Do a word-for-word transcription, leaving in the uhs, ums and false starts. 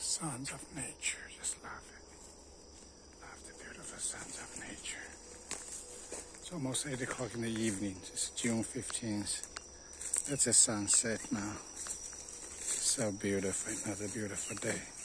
Sounds of nature, just love it. Love the beautiful sounds of nature. It's almost eight o'clock in the evening. It's June fifteenth. That's a sunset now. So beautiful, another beautiful day.